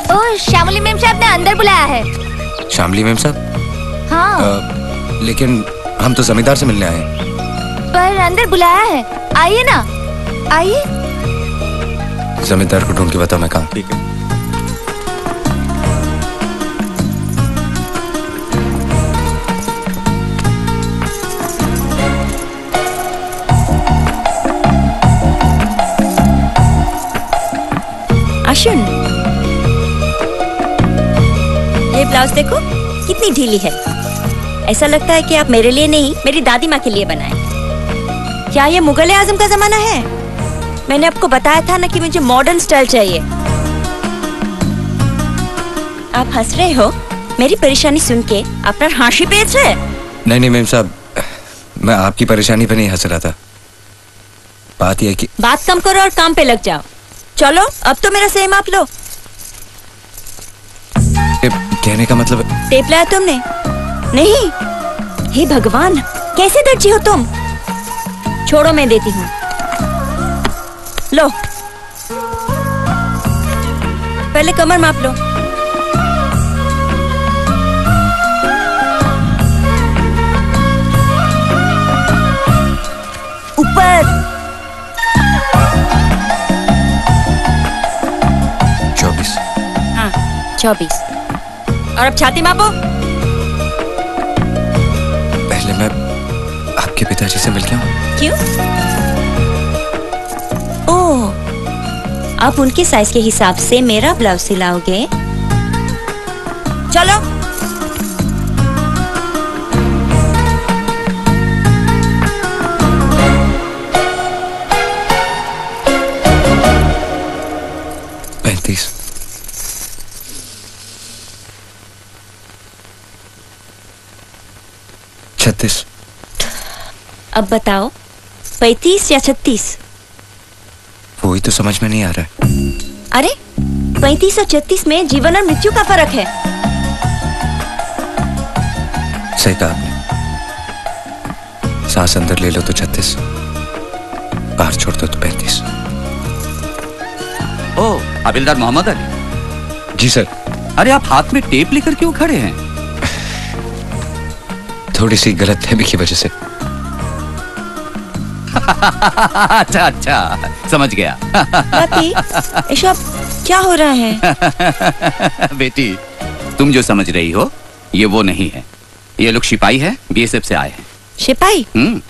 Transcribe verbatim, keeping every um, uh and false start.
ओह, श्यामली ma'am साहब ने अंदर बुलाया है। श्यामली मैम साहब? हाँ। आ, लेकिन हम तो जमींदार से मिलने आए हैं। पर अंदर बुलाया है, आइए ना, आइए। जमींदार को ढूंढ के बताओ मैं कहाँ। ठीक है। आशुन, ये ब्लाउज देखो कितनी ढीली है। ऐसा लगता है कि आप मेरे लिए नहीं, मेरी दादी माँ के लिए बनाए। क्या ये मुगल आजम का जमाना है? मैंने आपको बताया था ना कि मुझे मॉडर्न स्टाइल चाहिए। आप हंस रहे हो? मेरी परेशानी सुन के अपना हांसी पेच है? नहीं नहीं मैम साहब, मैं आपकी परेशानी पे नहीं हंस रहा था। बात यह कि बात कम करो और काम पे लग जाओ। चलो अब तो मेरा सेम आप लो। कहने का मतलब टेप लाया तुमने? नहीं। हे भगवान, कैसे दर्जी हो तुम? छोड़ो, मैं देती हूँ। लो, पहले कमर माप लो। ऊपर। चौबीस। हाँ, चौबीस। और अब छाती मापो। पहले मैं आपके पिताजी से मिल के आऊं। क्यों? ओह, आप उनके साइज के हिसाब से मेरा ब्लाउज सिलाओगे? चलो। पैंतीस। छत्तीस। अब बताओ, पैंतीस या छत्तीस? वही तो समझ में नहीं आ रहा है। अरे, पैंतीस और छत्तीस में जीवन और मृत्यु का फर्क है। सही कहा आपने। सांस अंदर ले लो तो छत्तीस, बाहर छोड़ दो तो पैंतीस। ओह, हवलदार मोहम्मद अली। जी सर। अरे आप हाथ में टेप लेकर क्यों खड़े हैं? थोड़ी सी गलतफहमी की वजह से। अच्छा अच्छा, समझ गया। बाती, ईशा, क्या हो रहा है? बेटी, तुम जो समझ रही हो ये वो नहीं है। ये लोग सिपाही है, बीएसएफ से आए हैं। सिपाही? हम्म।